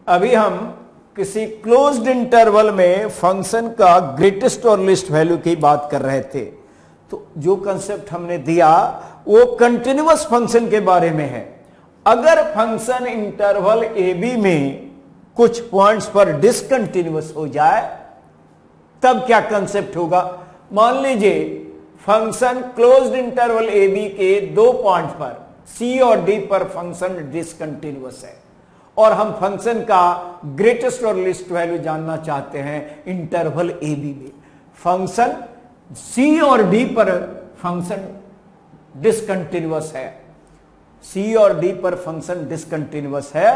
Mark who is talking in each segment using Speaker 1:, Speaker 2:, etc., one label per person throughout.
Speaker 1: अभी हम किसी क्लोज्ड इंटरवल में फंक्शन का ग्रेटेस्ट और लिस्ट वैल्यू की बात कर रहे थे। तो जो कंसेप्ट हमने दिया वो कंटिन्यूअस फंक्शन के बारे में है। अगर फंक्शन इंटरवल ए बी में कुछ पॉइंट्स पर डिसकंटिन्यूअस हो जाए तब क्या कंसेप्ट होगा। मान लीजिए function closed interval A B के दो पॉइंट्स पर सी और डी पर फंक्शन डिसकंटिन्यूअस है और हम फंक्शन का ग्रेटेस्ट और लिस्ट वैल्यू जानना चाहते हैं इंटरवल ए बी में। फंक्शन सी और डी पर फंक्शन डिसकंटिन्यूअस है, सी और डी पर फंक्शन डिसकंटिन्यूअस है।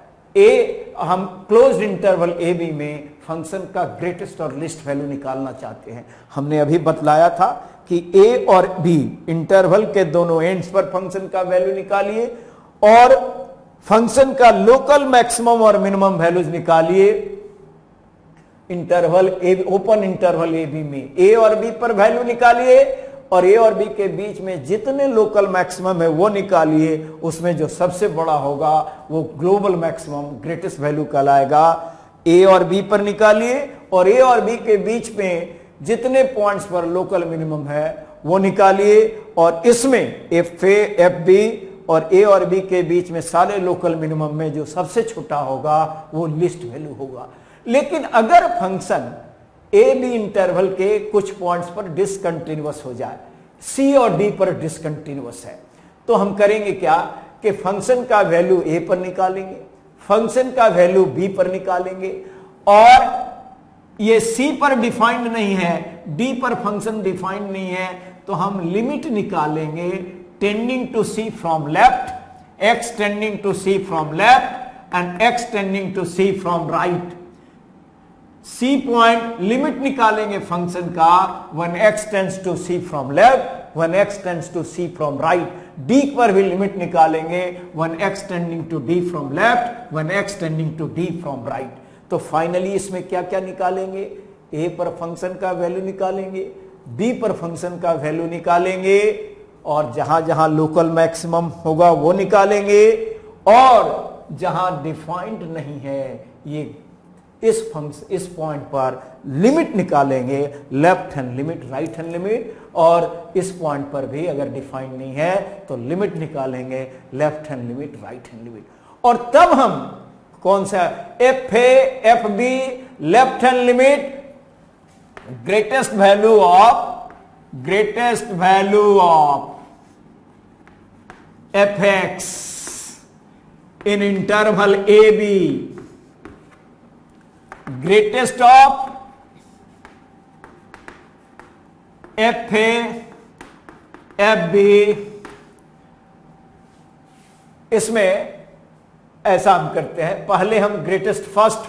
Speaker 1: हम क्लोज्ड इंटरवल ए बी में फंक्शन का ग्रेटेस्ट और लिस्ट वैल्यू निकालना चाहते हैं। हमने अभी बतलाया था कि ए और बी इंटरवल के दोनों एंड्स पर फंक्शन का वैल्यू निकालिए और फंक्शन का लोकल मैक्सिमम और मिनिमम वैल्यूज निकालिए interval A, open interval A B में ए और बी पर वैल्यू निकालिए और ए और बी के बीच में जितने लोकल मैक्सिमम है वो निकालिए। उसमें जो सबसे बड़ा होगा वो ग्लोबल मैक्सिमम ग्रेटेस्ट वैल्यू कहलाएगा। ए और बी पर निकालिए और ए और बी के बीच में जितने पॉइंट्स पर लोकल मिनिमम है वो निकालिए और इसमें एफ ए एफ बी और ए और बी के बीच में सारे लोकल मिनिमम में जो सबसे छोटा होगा वो लिस्ट वैल्यू होगा। लेकिन अगर फंक्शन ए बी इंटरवल के कुछ पॉइंट्स पर डिसकंटिन्यूअस हो जाए, सी और डी पर डिसकंटिन्यूअस है, तो हम करेंगे क्या कि फंक्शन का वैल्यू ए पर निकालेंगे, फंक्शन का वैल्यू बी पर निकालेंगे और ये सी पर डिफाइंड नहीं है, डी पर फंक्शन डिफाइंड नहीं है, तो हम लिमिट निकालेंगे tending to C from left, X tending to C from left and X tending to C from right. C point limit निकालेंगे फंक्शन का when x tends to c from left, when x tends to c from right। d पर भी limit निकालेंगे when x tending to d from left, when x tending to d from right। तो finally इसमें क्या क्या निकालेंगे, a पर function का वैल्यू निकालेंगे, b पर फंक्शन का वैल्यू निकालेंगे और जहां जहां लोकल मैक्सिमम होगा वो निकालेंगे और जहां डिफाइंड नहीं है ये इस पॉइंट पर लिमिट निकालेंगे, left hand limit, right hand limit, और इस पॉइंट पर भी अगर डिफाइंड नहीं है तो लिमिट निकालेंगे, left hand limit, right hand limit. और तब हम कौन सा F A F B left hand limit greatest value of F X in interval A B, greatest of F A F B. इसमें ऐसा हम करते हैं, पहले हम greatest first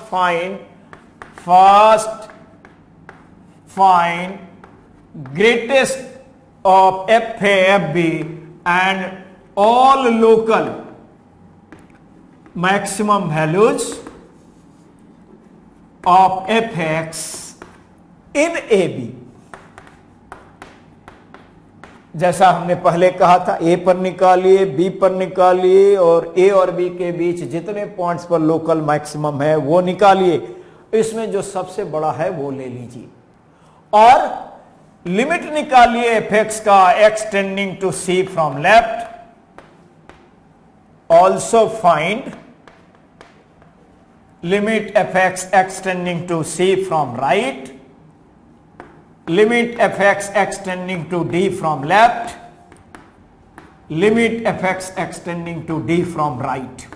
Speaker 1: find greatest of F A F B and all local maximum values of fx in AB। जैसा हमने पहले कहा था a पर निकालिए, b पर निकालिए और a और b के बीच जितने पॉइंट्स पर लोकल मैक्सिमम है वो निकालिए। इसमें जो सबसे बड़ा है वो ले लीजिए और लिमिट निकालिए fx का x tending to c from left. Also find limit fx x tending to c from right, limit fx x tending to d from left, limit fx x tending to d from right।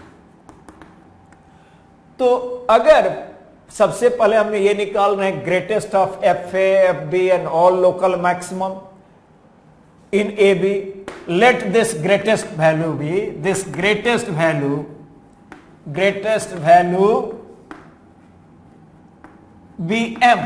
Speaker 1: तो अगर सबसे पहले हमने ये निकाल रहे हैं greatest of F A F B and all local maximum in A B, let this greatest value be this greatest value be m।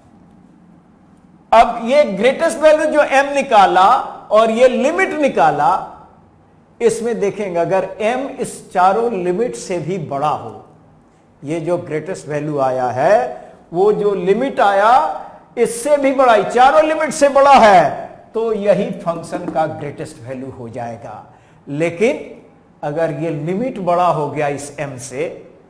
Speaker 1: अब ये ग्रेटेस्ट वैल्यू जो m निकाला और ये लिमिट निकाला, इसमें देखेंगे अगर m इस चारों लिमिट से भी बड़ा हो, ये जो ग्रेटेस्ट वैल्यू आया है वो जो लिमिट आया इससे भी बड़ा, चारों लिमिट से बड़ा है, तो यही फंक्शन का ग्रेटेस्ट वैल्यू हो जाएगा। लेकिन अगर ये लिमिट बड़ा हो गया इस m से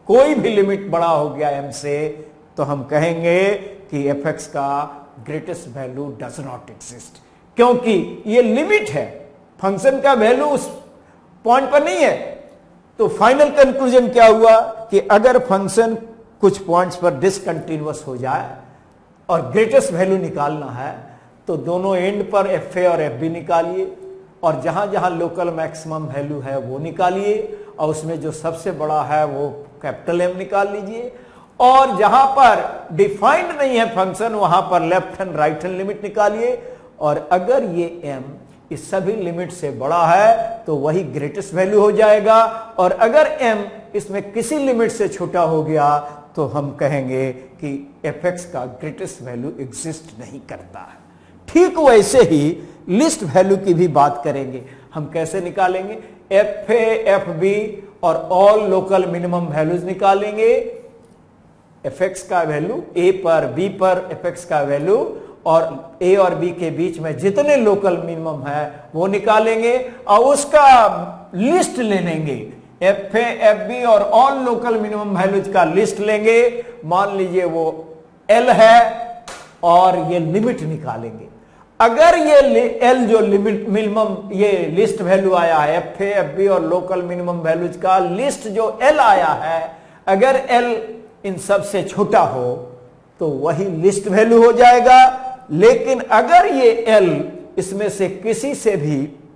Speaker 1: कोई भी लिमिट बड़ा हो गया m से, तो हम कहेंगे कि fx का greatest value does not exist, क्योंकि ये लिमिट है, फंक्शन का वैल्यू उस पॉइंट पर नहीं है। तो फाइनल कंक्लूजन क्या हुआ कि अगर फंक्शन कुछ पॉइंट्स पर डिसकंटिन्यूअस हो जाए और ग्रेटेस्ट वैल्यू निकालना है तो दोनों एंड पर एफ ए और एफ बी निकालिए, और जहां जहां लोकल मैक्सिमम वैल्यू है वो निकालिए, और उसमें जो सबसे बड़ा है वो कैपिटल एम निकाल लीजिए, और जहां पर डिफाइंड नहीं है फंक्शन वहां पर left hand right hand limit निकालिए, और अगर ये m इस सभी लिमिट से बड़ा है तो वही ग्रेटेस्ट वैल्यू हो जाएगा, और अगर m इसमें किसी लिमिट से छोटा हो गया तो हम कहेंगे कि fx का ग्रेटेस्ट वैल्यू एग्जिस्ट नहीं करता है। ठीक वैसे ही लिस्ट वैल्यू की भी बात करेंगे। हम कैसे निकालेंगे? एफ ए एफ बी और ऑल लोकल मिनिमम वैल्यूज निकालेंगे, fx का वैल्यू a पर b पर fx का वैल्यू, और a और b के बीच में जितने लोकल मिनिमम है वो निकालेंगे, और उसका लिस्ट ले लेंगे, एफ ए एफ बी और ऑल लोकल मिनिमम वैल्यूज का लिस्ट लेंगे। मान लीजिए वो l है और ये लिमिट निकालेंगे। अगर ये l जो लिमिट मिनिमम ये लिस्ट वैल्यू आया है, एफ ए एफ बी और लोकल मिनिमम वैल्यूज का लिस्ट जो l आया है, अगर l इन सब से छोटा हो तो वही लिस्ट वैल्यू हो जाएगा। लेकिन अगर ये l इसमें से किसी से भी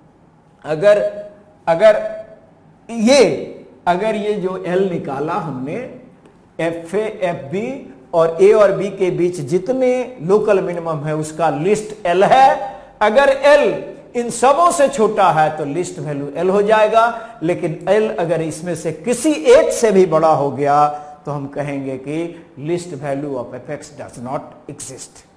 Speaker 1: अगर ये जो l निकाला हमने, एफ ए एफ बी और a और b के बीच जितने लोकल मिनिमम है उसका लिस्ट l है, अगर l इन सबों से छोटा है तो लिस्ट वैल्यू l हो जाएगा। लेकिन l अगर इसमें से किसी एक से भी बड़ा हो गया तो हम कहेंगे कि list value of fx does not exist.